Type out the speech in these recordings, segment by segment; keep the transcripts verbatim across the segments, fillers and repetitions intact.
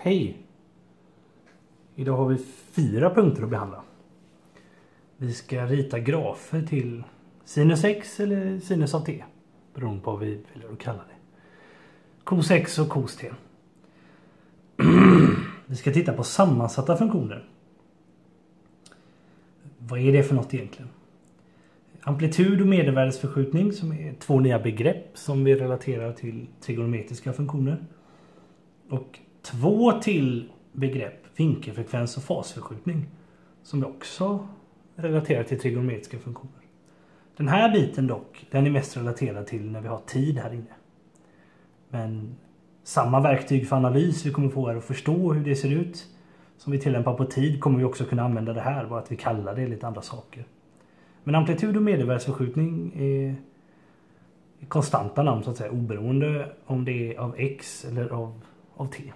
Hej! Idag har vi fyra punkter att behandla. Vi ska rita grafer till sinus x eller sinus av t, beroende på vad vi vill kalla det. Cos x och cos t. Vi ska titta på sammansatta funktioner. Vad är det för något egentligen? Amplitud och medelvärdesförskjutning, som är två nya begrepp som vi relaterar till trigonometriska funktioner. Och två till begrepp, vinkelfrekvens och fasförskjutning, som vi också relaterar till trigonometriska funktioner. Den här biten dock, den är mest relaterad till när vi har tid här inne. Men samma verktyg för analys vi kommer få är att förstå hur det ser ut som vi tillämpar på tid, kommer vi också kunna använda det här, bara att vi kallar det lite andra saker. Men amplitud och medelvärdesförskjutning är konstanta namn så att säga, oberoende om det är av x eller av, av t.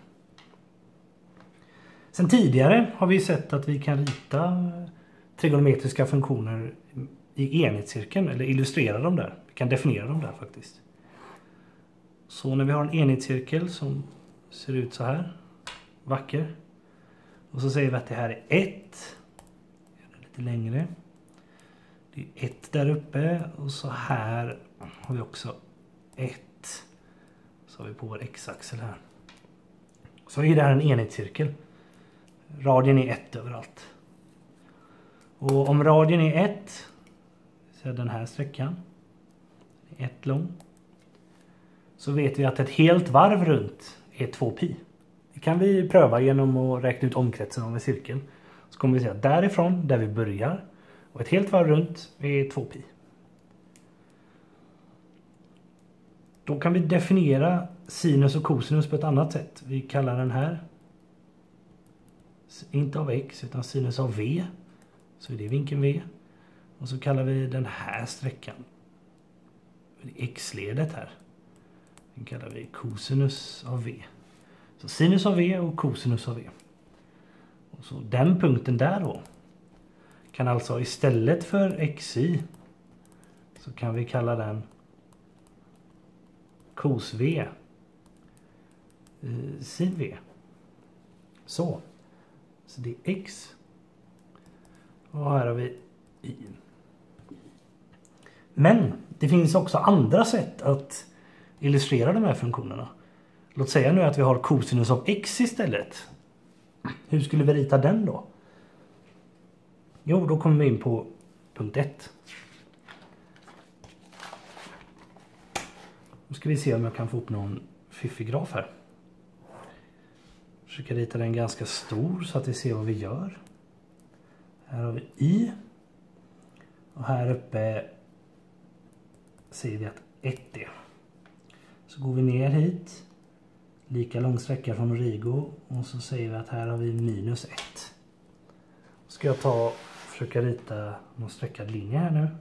Sen tidigare har vi sett att vi kan rita trigonometriska funktioner i enhetscirkeln, eller illustrera dem där. Vi kan definiera dem där faktiskt. Så när vi har en enhetscirkel som ser ut så här, vacker, och så säger vi att det här är ett, lite längre. Det är ett där uppe, och så här har vi också ett. Så har vi på vår x-axel här. Så är det här en enhetscirkel. Radien är ett överallt. Och om radien är ett, så är den här sträckan ett lång, så vet vi att ett helt varv runt är två pi. Det kan vi pröva genom att räkna ut omkretsen av en cirkel. Så kommer vi se att därifrån, där vi börjar, och ett helt varv runt är två pi. Då kan vi definiera sinus och cosinus på ett annat sätt. Vi kallar den här, inte av x, utan sinus av v. Så är det vinkeln v. Och så kallar vi den här sträckan, x-ledet här, den kallar vi cosinus av v. Så sinus av v och cosinus av v. Och så den punkten där då kan alltså istället för xy, så kan vi kalla den cos v eh, sin v. Så. Så det är x. Och här har vi y. Men det finns också andra sätt att illustrera de här funktionerna. Låt säga nu att vi har cosinus av x istället. Hur skulle vi rita den då? Jo, då kommer vi in på punkt ett. Nu ska vi se om jag kan få upp någon fiffig graf här. Försöka rita den ganska stor så att vi ser vad vi gör. Här har vi y. Och här uppe ser vi att ett är. Så går vi ner hit. Lika lång sträcka från Origo. Och så säger vi att här har vi minus ett. Ska jag ta försöka rita någon sträckad linje här nu.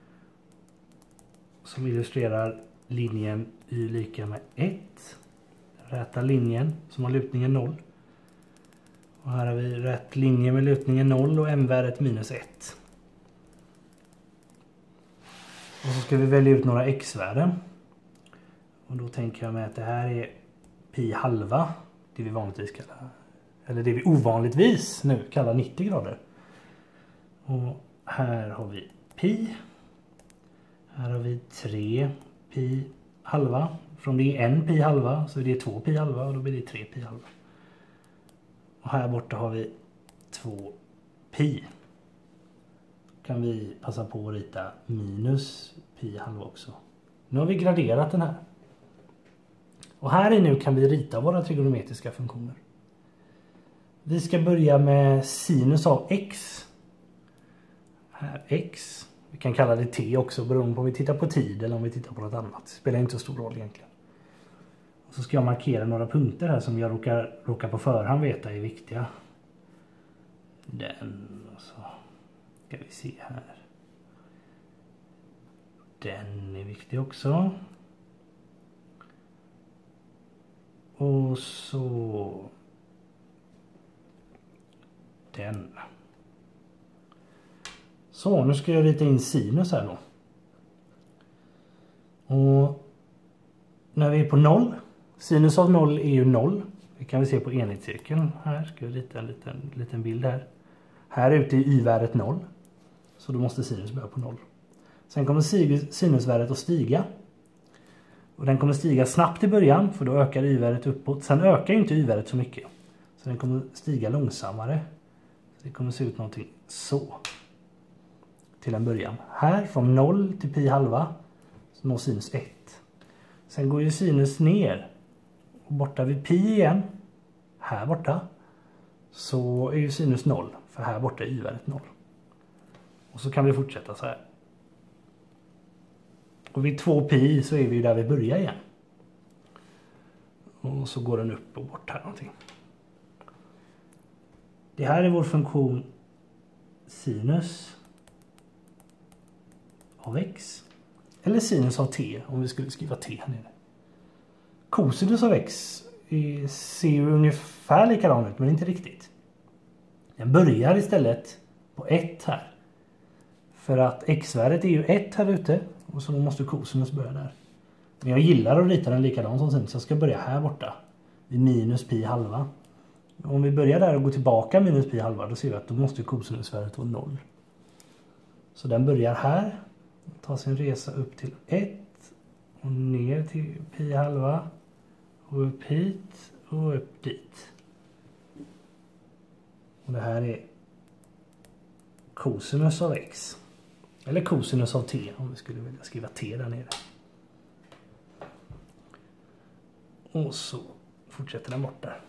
Som illustrerar linjen y lika med ett. Räta linjen som har lutningen noll. Och här har vi rätt linje med lutningen noll och m-värdet minus ett. Och så ska vi välja ut några x-värden. Och då tänker jag mig att det här är pi halva. Det vi vanligtvis kallar, eller det vi ovanligtvis nu kallar nittio grader. Och här har vi pi. Här har vi tre pi halva. Från det är en pi halva så är det två pi halva och då blir det tre pi halva. Och här borta har vi två pi. Då kan vi passa på att rita minus pi halva också. Nu har vi graderat den här. Och här i nu kan vi rita våra trigonometriska funktioner. Vi ska börja med sinus av x. Här x. Vi kan kalla det t också beroende på om vi tittar på tid eller om vi tittar på något annat. Det spelar inte så stor roll egentligen. Och så ska jag markera några punkter här som jag råkar, råkar på förhand veta är viktiga. Den och så ska vi se här. Den är viktig också. Och så den. Så, nu ska jag rita in sinus här då. Och när vi är på noll, sinus av noll är ju noll. Det kan vi se på enhetscirkeln. Här ska vi rita en liten, liten bild här. Här ute är y-värdet noll. Så då måste sinus börja på noll. Sen kommer sinusvärdet att stiga. Och den kommer stiga snabbt i början, för då ökar y-värdet uppåt. Sen ökar inte y-värdet så mycket. Så den kommer stiga långsammare. Det kommer se ut någonting så. Till en början. Här från noll till pi halva så når sinus ett. Sen går ju sinus ner. Och borta vid pi igen. Här borta. Så är ju sinus noll. För här borta är y-värdet noll. Och så kan vi fortsätta så här. Och vid två pi så är vi ju där vi börjar igen. Och så går den upp och bort här någonting. Det här är vår funktion sinus av x. Eller sinus av t om vi skulle skriva t här nere. Cosinus av x ser ju ungefär likadan ut men inte riktigt. Den börjar istället på ett här. För att x-värdet är ju ett här ute. Och så måste cosinus börja där. Men jag gillar att rita den likadan som sinus. Så jag ska börja här borta. Vid minus pi halva. Om vi börjar där och går tillbaka minus pi halva. Då ser vi att då måste cosinusvärdet vara noll. Så den börjar här. Tar sin resa upp till ett. Och ner till pi halva. Och upp hit. Och upp dit. Och det här är cosinus av x. Eller cosinus av t om vi skulle vilja skriva t där nere. Och så fortsätter den bort där.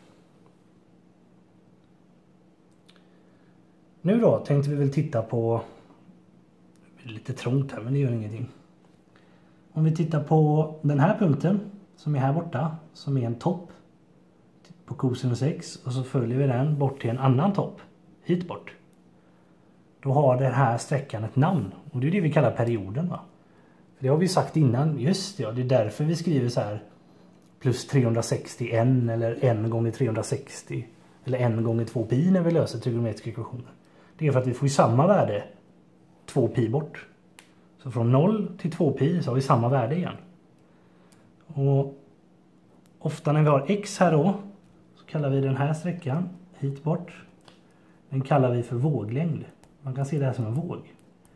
Nu då tänkte vi väl titta på, det är lite trångt här men det gör ingenting. Om vi tittar på den här punkten som är här borta, som är en topp på cosinus x, och så följer vi den bort till en annan topp, hit bort. Då har den här sträckan ett namn. Och det är det vi kallar perioden, va? För det har vi sagt innan. Just det, ja. Det är därför vi skriver så här. Plus trehundrasextio n eller en gånger trehundrasextio. Eller en gånger två pi när vi löser trigonometriska ekvationer. Det är för att vi får ju samma värde två pi bort. Så från noll till två pi så har vi samma värde igen. Och ofta när vi har x här då. Så kallar vi den här sträckan hit bort. Den kallar vi för våglängd. Man kan se det här som en våg.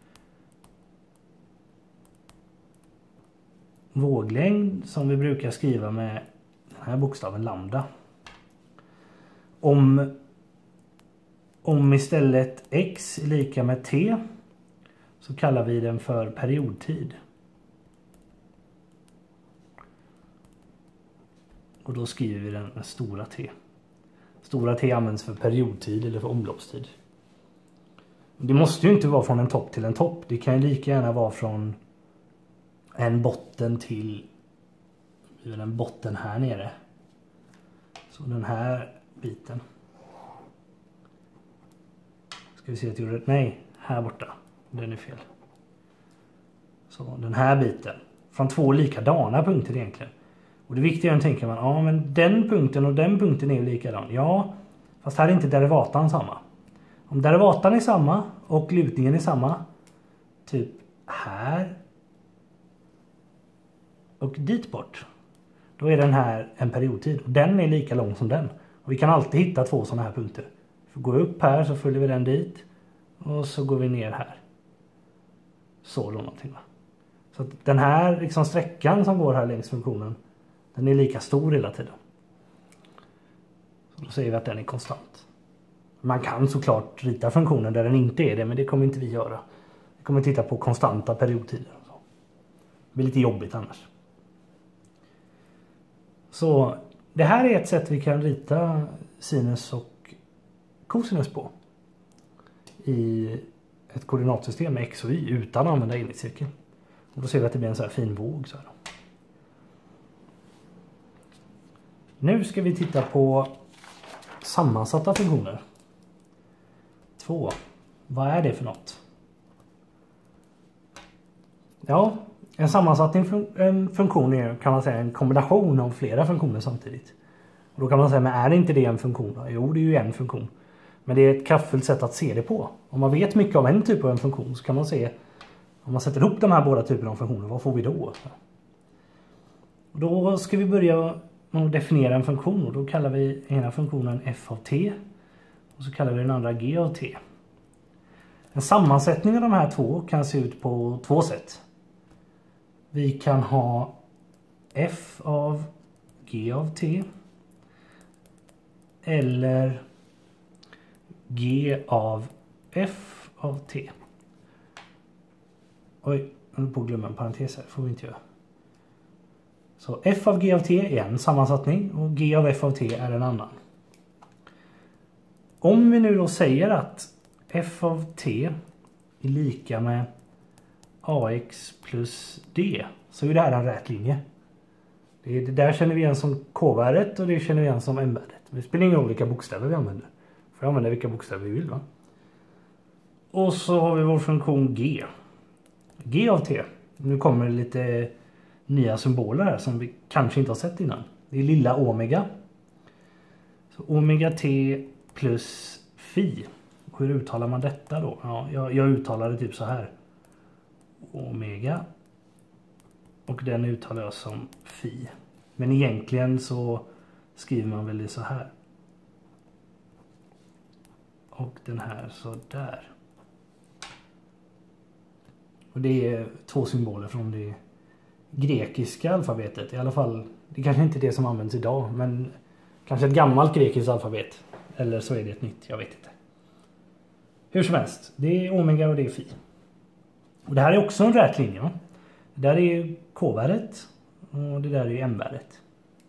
Våglängd som vi brukar skriva med den här bokstaven lambda. Om, om istället x är lika med t så kallar vi den för periodtid. Och då skriver vi den med stora t. Stora t används för periodtid eller för omloppstid. Det måste ju inte vara från en topp till en topp. Det kan ju lika gärna vara från en botten till en botten här nere. Så den här biten. Ska vi se att jag gjorde det? Nej, här borta. Den är fel. Så den här biten. Från två likadana punkter egentligen. Och det viktiga är att tänka man, ja men den punkten och den punkten är ju likadan. Ja, fast här är inte derivatan samma. Om derivatan är samma och lutningen är samma, typ här och dit bort, då är den här en periodtid. Och den är lika lång som den. Och vi kan alltid hitta två sådana här punkter. För går vi upp här så följer vi den dit och så går vi ner här. Så då någonting, va? Så att den här liksom sträckan som går här längs funktionen, den är lika stor hela tiden. Så då säger vi att den är konstant. Man kan såklart rita funktionen där den inte är det, men det kommer inte vi göra. Vi kommer titta på konstanta periodtider. Och så. Det blir lite jobbigt annars. Så det här är ett sätt vi kan rita sinus och cosinus på. I ett koordinatsystem med x och y utan att använda enhetscirkeln. Och då ser vi att det blir en så här fin våg. Så här. Nu ska vi titta på sammansatta funktioner. Två. Vad är det för något? Ja, en sammansatt en funktion är, kan man säga, en kombination av flera funktioner samtidigt. Och då kan man säga, men är det inte det en funktion? Jo, det är ju en funktion. Men det är ett kraftfullt sätt att se det på. Om man vet mycket om en typ av en funktion så kan man se, om man sätter ihop de här båda typerna av funktioner, vad får vi då? Och då ska vi börja och definiera en funktion. Och då kallar vi ena funktionen f av t. Och så kallar vi den andra g av t. En sammansättning av de här två kan se ut på två sätt. Vi kan ha f av g av t. Eller g av f av t. Oj, jag håller på att glömma en parentes här. Får vi inte göra. Så f av g av t är en sammansättning och g av f av t är en annan. Om vi nu då säger att f av t är lika med ax plus d, så är det här en rät linje. Det, är, det där känner vi igen som k-värdet och det känner vi igen som m-värdet. Det spelar ingen roll vilka bokstäver vi använder. Får använda vilka bokstäver vi vill, va? Och så har vi vår funktion g. G av t. Nu kommer det lite nya symboler här som vi kanske inte har sett innan. Det är lilla omega. Så omega t plus phi. Hur uttalar man detta då? Ja, jag, jag uttalar det typ så här. Omega. Och den uttalar jag som phi. Men egentligen så skriver man väl det så här. Och den här så där. Och det är två symboler från det grekiska alfabetet. I alla fall, det kanske inte är det som används idag. Men kanske ett gammalt grekiskt alfabet. Eller så är det ett nytt, jag vet inte. Hur som helst, det är omega och det är phi. Och det här är också en rät linje. Det där är k-värdet och det där är m-värdet.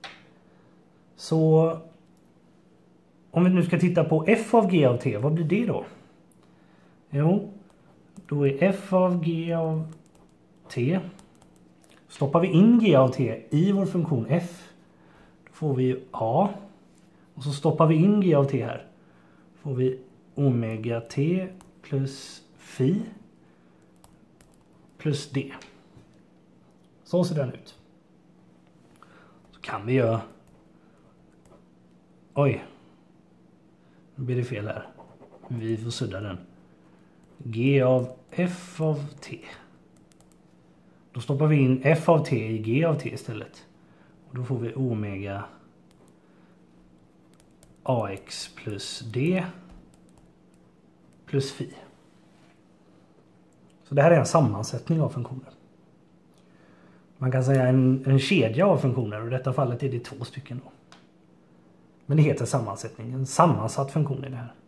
Så om vi nu ska titta på f av g av t, vad blir det då? Jo, då är f av g av t. Stoppar vi in g av t i vår funktion f, då får vi a. Och så stoppar vi in g av t här. Får vi omega t plus phi plus d. Så ser den ut. Så kan vi göra... Oj. Nu blir det fel här. Vi får sudda den. G av f av t. Då stoppar vi in f av t i g av t istället. Och då får vi omega ax plus d plus phi. Så det här är en sammansättning av funktioner. Man kan säga en, en kedja av funktioner och i detta fallet är det två stycken då. Men det heter sammansättning, en sammansatt funktion i det här.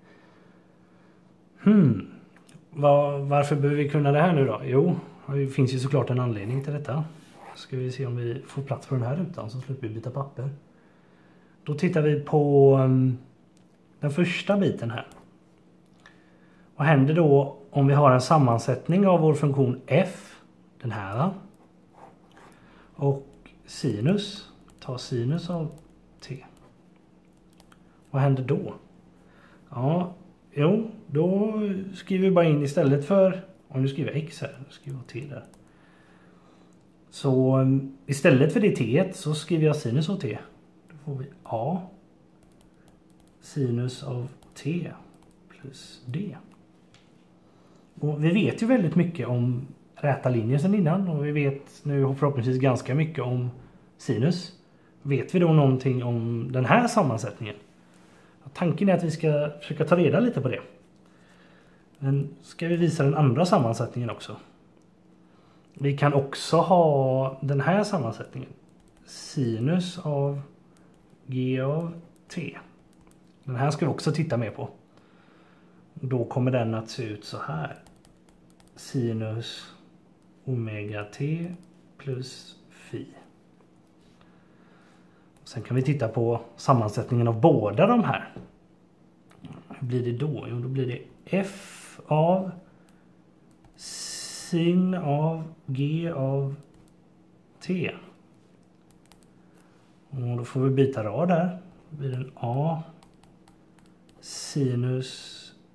Hmm. Var, varför behöver vi kunna det här nu då? Jo, det finns ju såklart en anledning till detta. Ska vi se om vi får plats på den här rutan så slipper vi byta papper. Då tittar vi på um, den första biten här. Vad händer då om vi har en sammansättning av vår funktion f, den här, och sinus, ta sinus av t. Vad händer då? Ja, jo, då skriver vi bara in istället för, om du skriver x här, då skriver jag t där. Så istället för det t så skriver jag sinus av t. Då får vi a sinus av t plus d. Och vi vet ju väldigt mycket om räta linjer sedan innan och vi vet nu förhoppningsvis ganska mycket om sinus. Vet vi då någonting om den här sammansättningen? Tanken är att vi ska försöka ta reda lite på det. Men ska vi visa den andra sammansättningen också. Vi kan också ha den här sammansättningen. Sinus av g av t. Den här ska vi också titta mer på. Då kommer den att se ut så här. Sinus omega t plus phi. Sen kan vi titta på sammansättningen av båda de här. Hur blir det då? Jo, då blir det f av sin av g av t. Och då får vi byta rad där. Då blir det en a sinus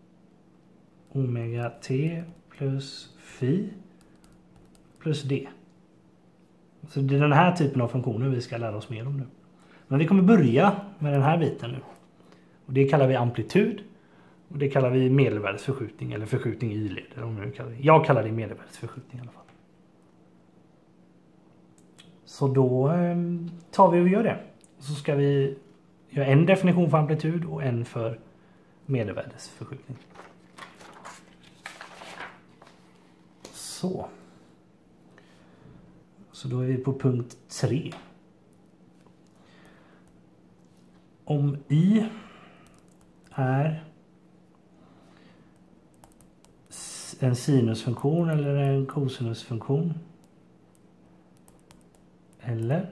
omega t plus phi plus d. Så det är den här typen av funktioner vi ska lära oss mer om nu. Men vi kommer börja med den här biten nu. Och det kallar vi amplitud. Och det kallar vi medelvärdesförskjutning eller förskjutning i y-led. Jag kallar det medelvärdesförskjutning i alla fall. Så då eh, tar vi och gör det. Så ska vi göra en definition för amplitud och en för medelvärdesförskjutning. Så. Så då är vi på punkt tre. Om i är en sinusfunktion eller en kosinusfunktion eller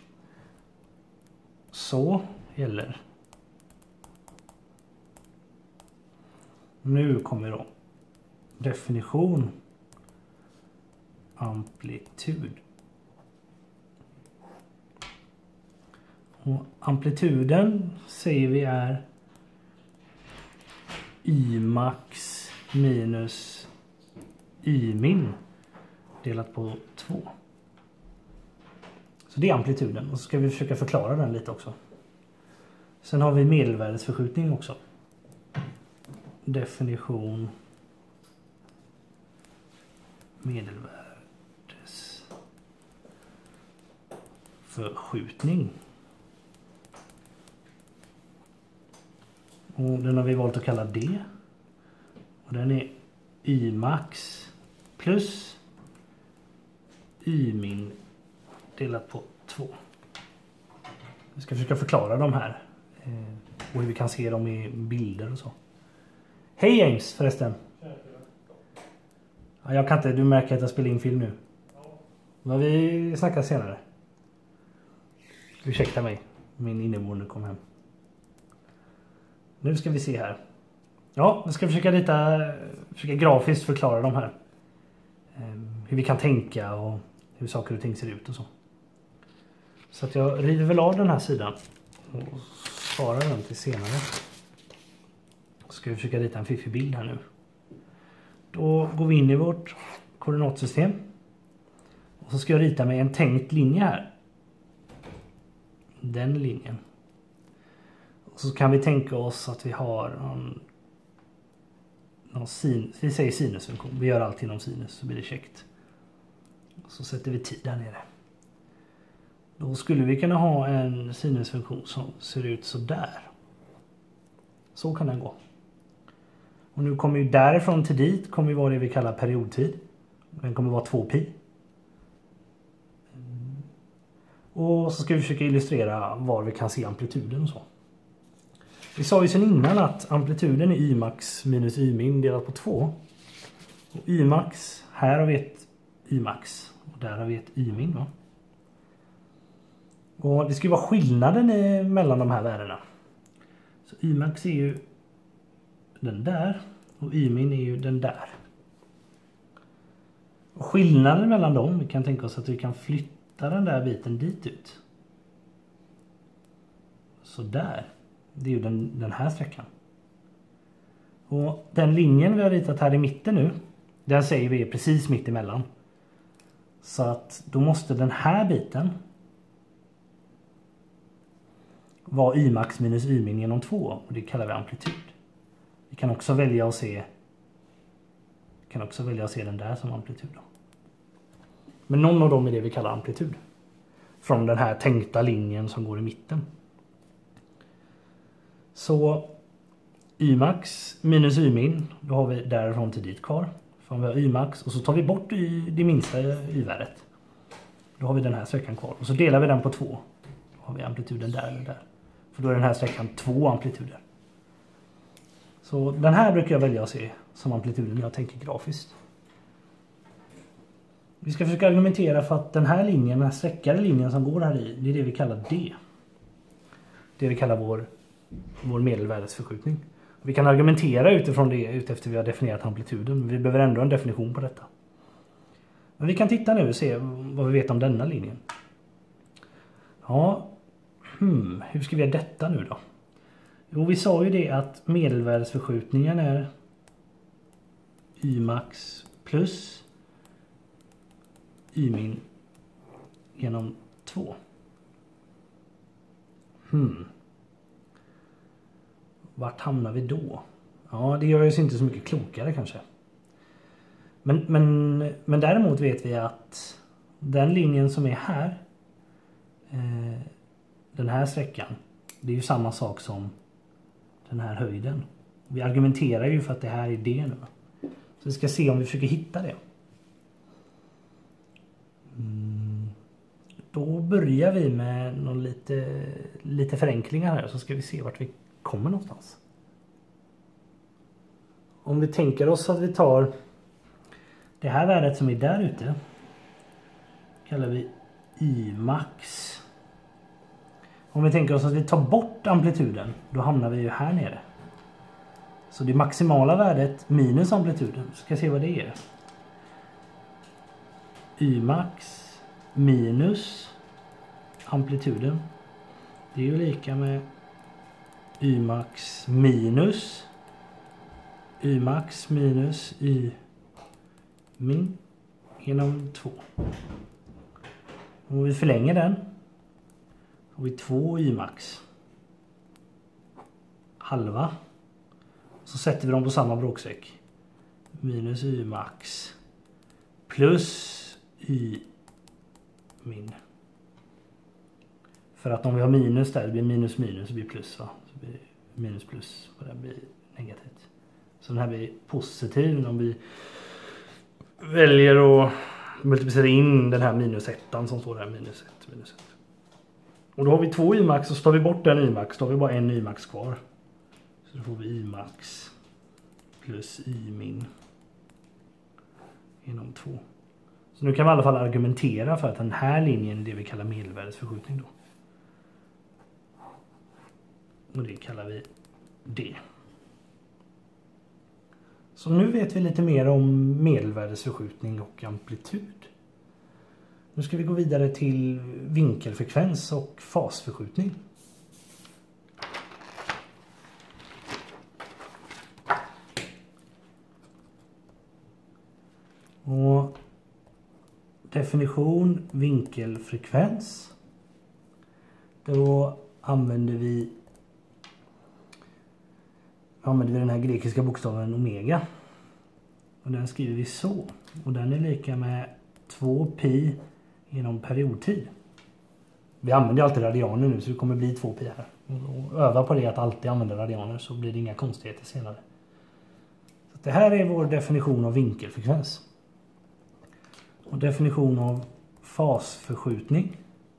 så gäller. Nu kommer då definition amplitud. Och amplituden säger vi är y max minus y min delat på två. Så det är amplituden. Och så ska vi försöka förklara den lite också. Sen har vi medelvärdesförskjutning också. Definition medelvärdesförskjutning. Och den har vi valt att kalla D. Och den är y max plus y min delat på två. Vi ska försöka förklara de här. Och hur vi kan se dem i bilder och så. Hej James förresten. Ja, jag kan inte, du märker att jag spelar in film nu. Men vi snackar senare. Ursäkta mig. Min inneboende kom hem. Nu ska vi se här. Ja, vi ska försöka lite försöka grafiskt förklara de här. Hur vi kan tänka och hur saker och ting ser ut och så. Så att jag river väl av den här sidan och sparar den till senare. Så ska vi försöka rita en fiffig bild här nu. Då går vi in i vårt koordinatsystem. Och så ska jag rita med en tänkt linje här. Den linjen. Och så kan vi tänka oss att vi har någon, någon sin, vi säger sinusfunktion. Vi gör allt inom sinus så blir det käckt. Och så sätter vi tid där nere. Då skulle vi kunna ha en sinusfunktion som ser ut så där. Så kan den gå. Och nu kommer ju därifrån till dit kommer ju vara det vi kallar periodtid. Den kommer vara två pi. Och så ska vi försöka illustrera var vi kan se amplituden och så. Vi sa ju sedan innan att amplituden är y max minus y min delat på två. Och y max, här har vi ett y max. Och där har vi ett y min, va? Och det ska ju vara skillnaden i, mellan de här värdena. Så y max är ju den där. Och y min är ju den där. Och skillnaden mellan dem, vi kan tänka oss att vi kan flytta den där biten dit ut. Så där. Det är ju den, den här sträckan. Och den linjen vi har ritat här i mitten nu, den säger vi är precis mitt emellan. Så att då måste den här biten vara y max minus y min genom två. Och det kallar vi amplitud. Vi kan också välja att se vi kan också välja att se den där som amplitud då. Men någon av dem är det vi kallar amplitud. Från den här tänkta linjen som går i mitten. Så y max minus y min, då har vi därifrån till dit kvar. För vi har y max och så tar vi bort y, det minsta y-värdet. Då har vi den här sträckan kvar. Och så delar vi den på två. Då har vi amplituden där eller där. För då är den här sträckan två amplituder. Så den här brukar jag välja att se som amplituden när jag tänker grafiskt. Vi ska försöka argumentera för att den här linjen, den här sträckade linjen som går här i, det är det vi kallar D. Det vi kallar vår, vår medelvärdesförskjutning. Vi kan argumentera utifrån det utefter vi har definierat amplituden. Men vi behöver ändå en definition på detta. Men vi kan titta nu och se vad vi vet om denna linjen. Ja, hmm, hur ska vi göra detta nu då? Jo, vi sa ju det att medelvärdesförskjutningen är y max plus y min genom två. Hmm. Vart hamnar vi då? Ja, det gör oss inte så mycket klokare kanske. Men, men, men däremot vet vi att den linjen som är här, eh, den här sträckan. Det är ju samma sak som den här höjden. Vi argumenterar ju för att det här är det nu. Så vi ska se om vi försöker hitta det. Mm. Då börjar vi med någon lite, lite förenklingar här, så ska vi se vart vi kommer någonstans. Om vi tänker oss att vi tar det här värdet som är där ute, kallar vi Y-max. Om vi tänker oss att vi tar bort amplituden, då hamnar vi ju här nere. Så det maximala värdet minus amplituden, så ska jag se vad det är. Y-max minus amplituden, det är ju lika med Y-max minus Y-max minus Y-min genom två. Om vi förlänger den har vi två Y-max halva, så sätter vi dem på samma bråksträck. Minus Y-max plus Y-min. För att om vi har minus där, det blir minus minus, så blir plus, va? Så blir minus plus, och det blir negativt. Så den här blir positiv om vi väljer att multiplicera in den här minus ettan som står där, minus ett, minus ett. Och då har vi två Y-max, och så tar vi bort den Y-max, då har vi bara en Y-max kvar. Så då får vi Y-max plus Y-min genom två. Så nu kan vi i alla fall argumentera för att den här linjen är det vi kallar medelvärdesförskjutning då. Och det kallar vi D. Så nu vet vi lite mer om medelvärdesförskjutning och amplitud. Nu ska vi gå vidare till vinkelfrekvens och fasförskjutning. Och definition vinkelfrekvens. Då använder vi använder vi den här grekiska bokstaven omega. Och den skriver vi så. Och den är lika med två pi genom periodtid. Vi använder alltid radianer nu, så det kommer bli två pi här. Och öva på det, att alltid använda radianer, så blir det inga konstigheter senare. Så det här är vår definition av vinkelfrekvens. Och definition av fasförskjutning.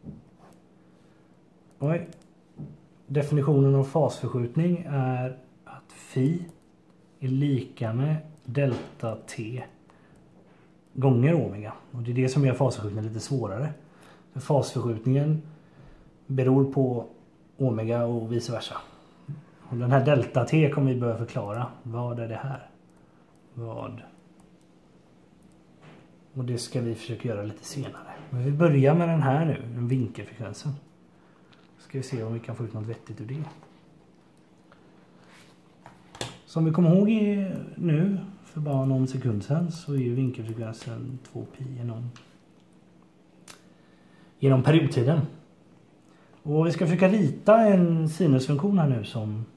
Oj. Definitionen av fasförskjutning är att phi är lika med delta t gånger omega. Och det är det som gör fasförskjutningen lite svårare. För fasförskjutningen beror på omega och vice versa. Och den här delta t kommer vi börja förklara. Vad är det här? Vad? Och det ska vi försöka göra lite senare. Men vi börjar med den här nu, den vinkelfrekvensen. Ska vi se om vi kan få ut något vettigt ur det. Som vi kommer ihåg nu, för bara någon sekund sedan, så är ju vinkelfrekvensen två pi genom, genom periodtiden. Och vi ska försöka rita en sinusfunktion här nu som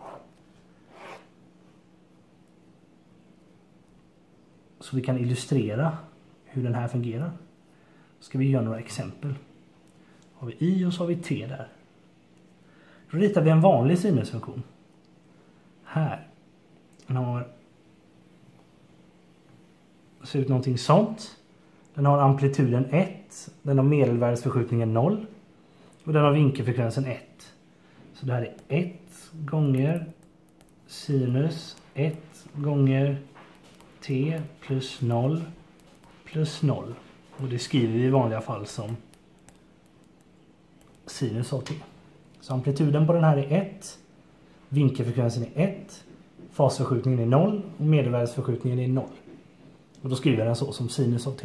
så vi kan illustrera hur den här fungerar. Ska vi göra några exempel. Har vi i och så har vi t där. Då ritar vi en vanlig sinusfunktion. Här. Den har ser ut någonting sånt. Den har amplituden ett. Den har medelvärdesförskjutningen noll. Och den har vinkelfrekvensen ett. Så det här är ett gånger sinus ett gånger t plus noll plus noll. Och det skriver vi i vanliga fall som sinus av t. Så amplituden på den här är ett. Vinkelfrekvensen är ett. Fasförskjutningen är noll. Och medelvärdesförskjutningen är noll. Och då skriver jag den så som sinus av t.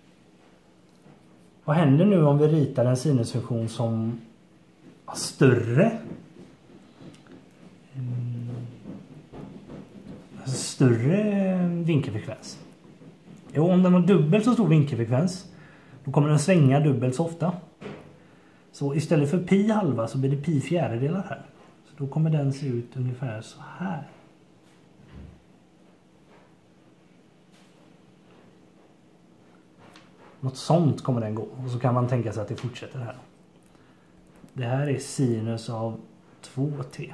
Vad händer nu om vi ritar en sinusfunktion som är större? Större vinkelfrekvens. Jo, om den har dubbelt så stor vinkelfrekvens, då kommer den svänga dubbelt så ofta. Så istället för pi halva så blir det pi fjärdedelar här. Så då kommer den se ut ungefär så här. Något sånt kommer den gå. Och så kan man tänka sig att det fortsätter här. Det här är sinus av två t.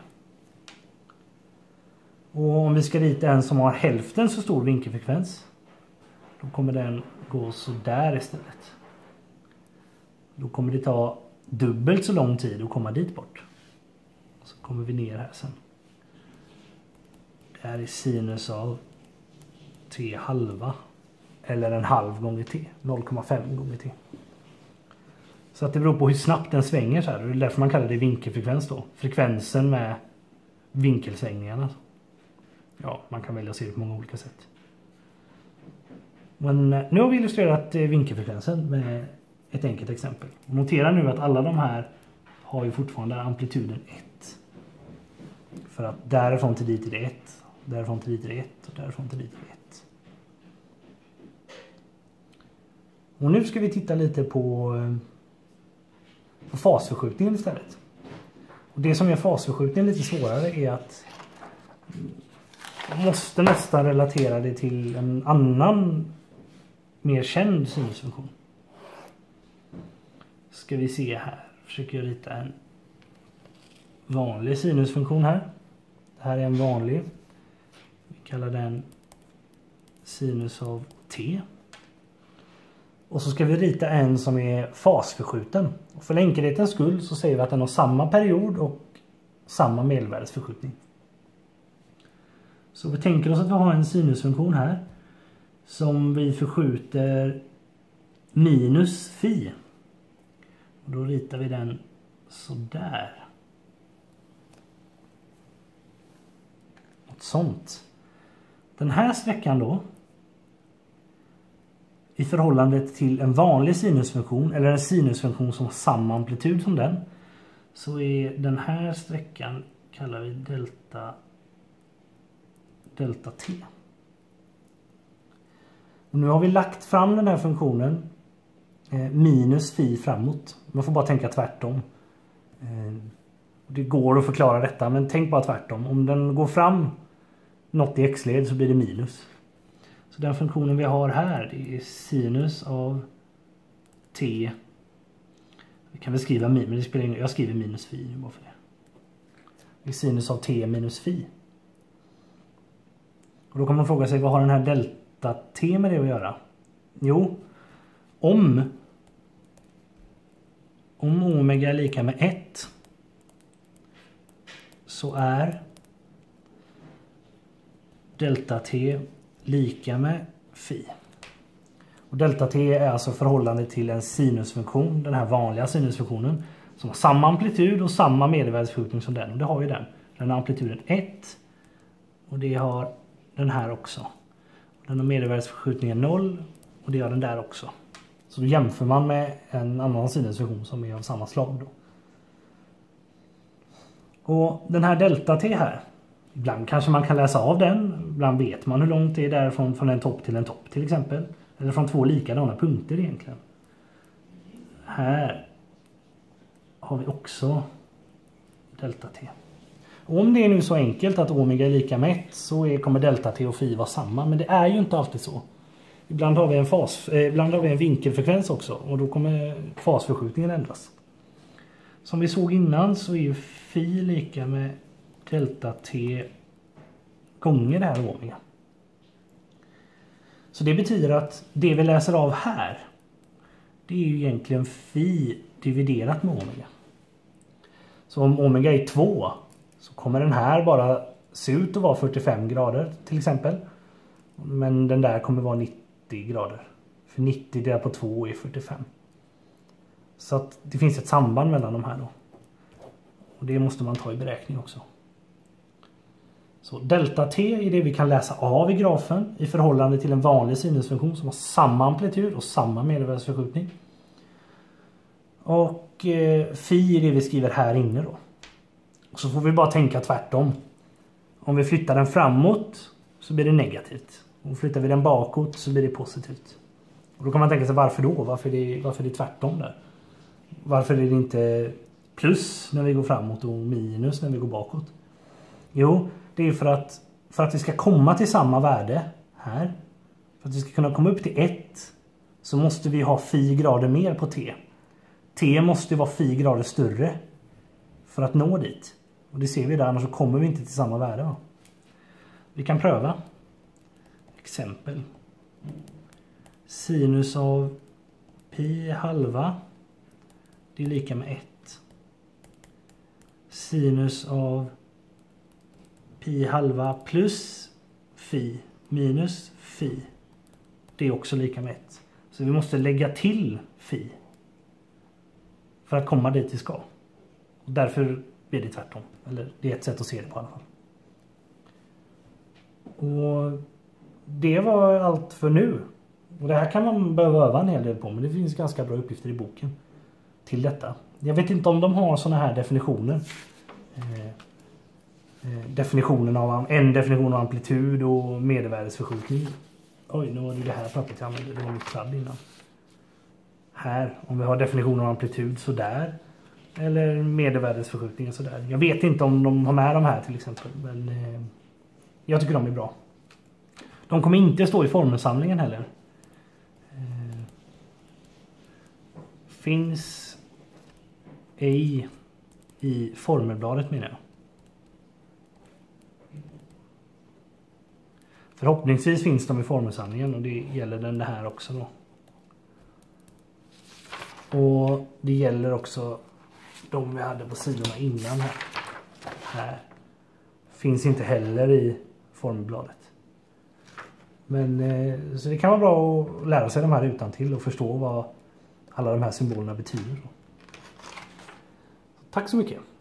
Och om vi ska rita en som har hälften så stor vinkelfrekvens, då kommer den gå så där istället. Då kommer det ta dubbelt så lång tid att komma dit bort. Så kommer vi ner här sen. Det här är sinus av t halva. Eller en halv gånger t. noll komma fem gånger t. Så att det beror på hur snabbt den svänger så här. Det är därför man kallar det vinkelfrekvens då. Frekvensen med vinkelsvängningarna. Ja, man kan välja att se det på många olika sätt. Men nu har vi illustrerat vinkelfrekvensen med ett enkelt exempel. Notera nu att alla de här har ju fortfarande amplituden ett. För att därifrån till dit är det ett. Därifrån till dit är det ett. Och därifrån till dit är det ett. Och nu ska vi titta lite på, på fasförskjutningen istället. Och det som gör fasförskjutningen lite svårare är att man måste nästan relatera det till en annan mer känd sinusfunktion. Ska vi se här. Försöker jag rita en vanlig sinusfunktion här. Det här är en vanlig. Vi kallar den sinus av t. Och så ska vi rita en som är fasförskjuten. Och för enkelhetens skull så säger vi att den har samma period och samma medelvärdesförskjutning. Så vi tänker oss att vi har en sinusfunktion här som vi förskjuter minus phi. Och då ritar vi den så där. Något sånt. Den här sträckan då, i förhållande till en vanlig sinusfunktion eller en sinusfunktion som har samma amplitud som den, så är den här sträckan kallar vi delta delta t. Och nu har vi lagt fram den här funktionen eh, minus phi framåt. Man får bara tänka tvärtom. Eh, det går att förklara detta, men tänk bara tvärtom. Om den går fram något i x-led så blir det minus. Så den funktionen vi har här, det är sinus av t. Vi kan väl skriva minus, men det spelar ingen roll. Jag skriver minus phi nu bara för det. Det är sinus av t minus phi. Och då kan man fråga sig, vad har den här delta t med det att göra? Jo, om om omega är lika med ett så är delta t lika med phi. Och delta t är alltså förhållande till en sinusfunktion, den här vanliga sinusfunktionen, som har samma amplitud och samma medelvärdesförskjutning som den. Och det har ju den. Den har amplituden ett och det har den här också. Den har medelvärdesförskjutningen noll och det har den där också. Så då jämför man med en annan sinusfunktion som är av samma slag då. Och den här delta t här, ibland kanske man kan läsa av den, ibland vet man hur långt det är därifrån från en topp till en topp till exempel. Eller från två likadana punkter egentligen. Här har vi också delta t. Och om det är nu så enkelt att omega är lika med ett så är, kommer delta t och phi vara samma. Men det är ju inte alltid så. Ibland har vi en, fas, eh, ibland har vi en vinkelfrekvens också och då kommer fasförskjutningen ändras. Som vi såg innan så är ju phi lika med delta t gånger det här omega. Så det betyder att det vi läser av här, det är ju egentligen phi dividerat med omega. Så om omega är två så kommer den här bara se ut att vara fyrtiofem grader till exempel. Men den där kommer vara nittio grader. För nittio delat på två är fyrtiofem. Så att det finns ett samband mellan de här då. Och det måste man ta i beräkning också. Så delta t är det vi kan läsa av i grafen i förhållande till en vanlig sinusfunktion som har samma amplitud och samma medelvärdesförskjutning. Och eh, phi är det vi skriver här inne då. Och så får vi bara tänka tvärtom. Om vi flyttar den framåt så blir det negativt. Och flyttar vi den bakåt så blir det positivt. Och då kan man tänka sig varför då? Varför är det, varför är det tvärtom där? Varför är det inte plus när vi går framåt och minus när vi går bakåt? Jo, det är för att, för att vi ska komma till samma värde här. För att vi ska kunna komma upp till ett så måste vi ha phi grader mer på t. T måste vara phi grader större för att nå dit. Och det ser vi där, annars så kommer vi inte till samma värde. Va? Vi kan pröva. Exempel. Sinus av pi halva, det är lika med ett. Sinus av pi halva plus fi minus fi, det är också lika med ett. Så vi måste lägga till fi för att komma dit vi ska. Och därför blir det tvärtom. Eller det är ett sätt att se det på i alla fall. Och det var allt för nu. Och det här kan man behöva öva en hel del på, men det finns ganska bra uppgifter i boken till detta. Jag vet inte om de har såna här definitioner. Eh, eh, definitionen av en definition av amplitud och medelvärdesförskjutning. Oj, nu var det det här pappret jag använde. Det var mitt kladd innan. Här, om vi har definition av amplitud så där. Eller medelvärdesförskjutning så där. Jag vet inte om de har med de här till exempel. Men eh, jag tycker de är bra. De kommer inte stå i formelsamlingen heller. Eh, finns ej i formelbladet menar jag. Förhoppningsvis finns de i formelsamlingen och det gäller den här också då. Och det gäller också de vi hade på sidorna innan här. Här. Finns inte heller i formelbladet. Men eh, så det kan vara bra att lära sig de här utan till och förstå vad alla de här symbolerna betyder. Tack så mycket.